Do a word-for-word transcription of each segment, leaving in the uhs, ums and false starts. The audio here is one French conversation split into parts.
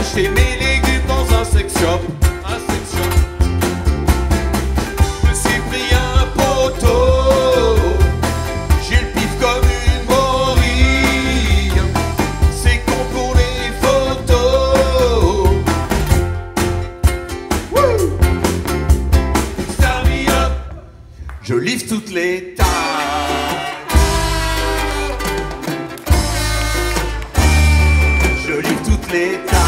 acheter mes légumes dans un sex shop. Un sex shop. Je me suis pris un poteau. J'ai le pif comme une morille. C'est con pour les photos. Wouh! Start me up. Je livre toutes les tailles. Je livre toutes les tailles.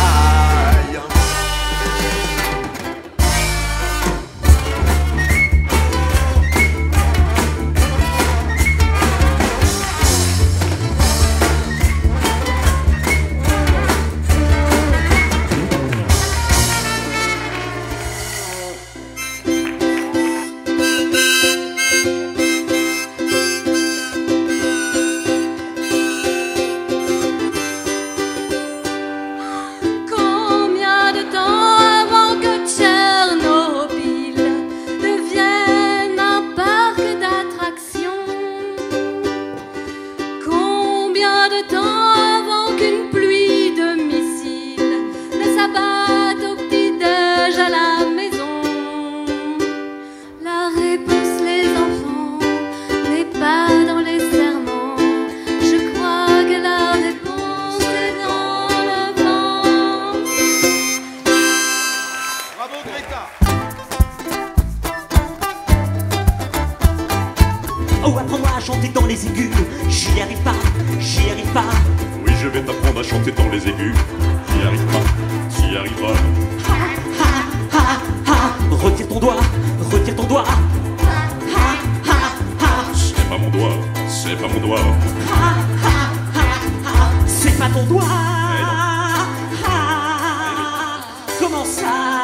Oh, apprends-moi à chanter dans les aigus. J'y arrive pas, j'y arrive pas. Oui, je vais t'apprendre à chanter dans les aigus. J'y arrive pas, j'y arriveras. Ha, ha, ha, ha. Retire ton doigt, retire ton doigt. Ha, ha, ha, ha. C'est pas mon doigt, c'est pas mon doigt. Ha, ha, ha, ha. C'est pas ton doigt. Eh non. Ha. Comment ça?